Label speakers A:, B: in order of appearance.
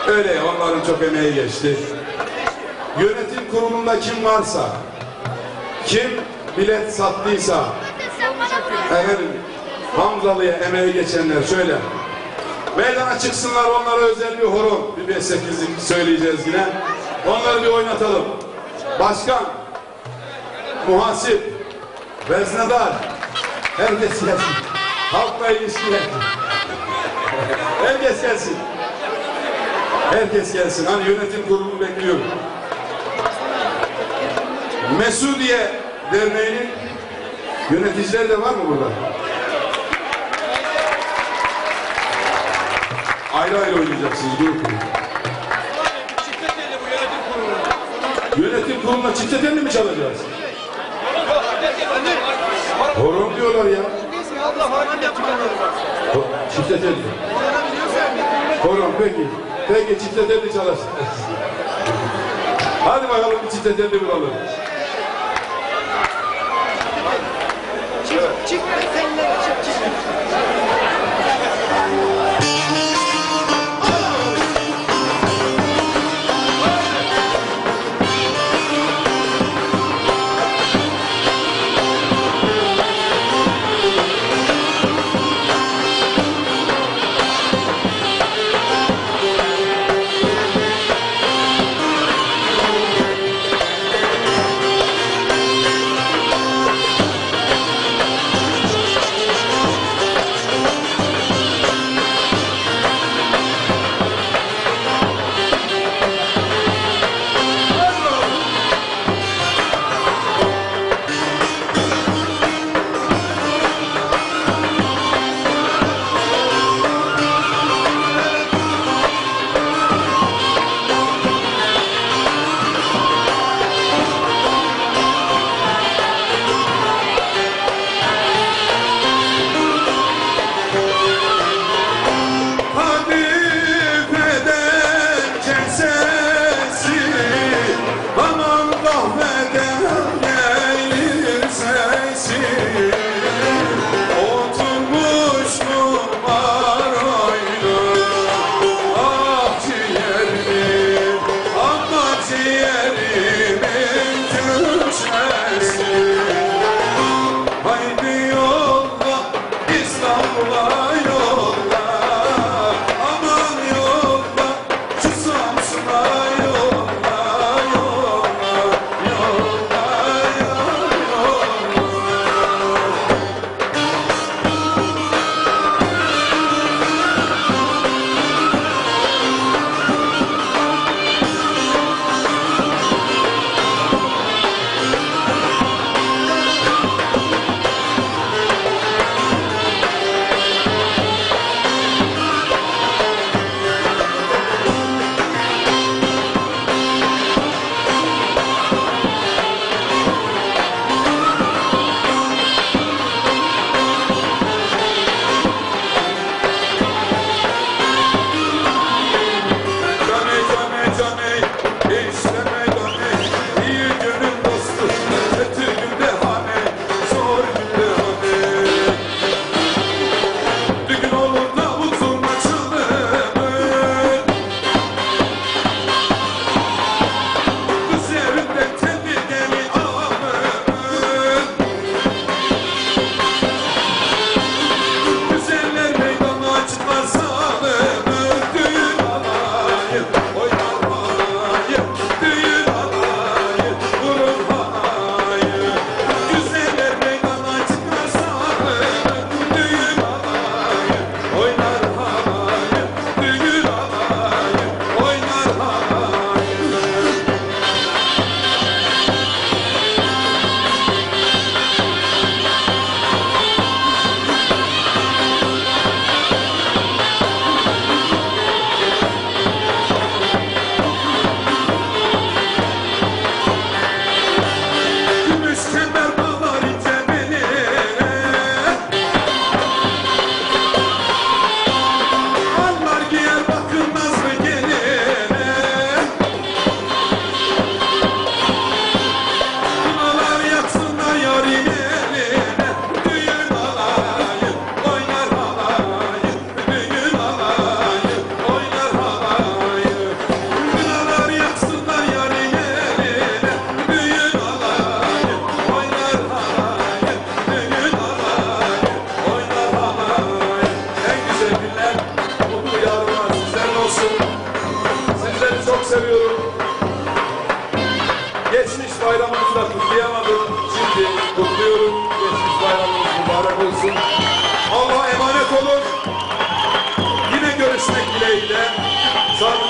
A: Öyle, onların çok emeği geçti. Yönetim kurulunda kim varsa, kim bilet sattıysa, efendim, Hamzalı'ya emeği geçenler şöyle meydana çıksınlar, onlara özel bir horon, bir 5-8'lik söyleyeceğiz yine. Onları bir oynatalım. Başkan, muhasip, veznedar, herkes gelsin. Halkla ilişkiler. Herkes gelsin. Herkes gelsin. Hani yönetim kurulu bekliyorum. Mesudiye Derneği'nin yöneticileri de var mı burada? Ayrı ayrı oynayacaksınız. Grup. Yönetim kuruluna çifte telli mi çalacağız? Horon diyorlar ya. Çifte telli. Horon peki. Peki çifte telli çalışsın. Hadi bakalım bir çifte telli bulalım.
B: Çifte telli.
A: Sonra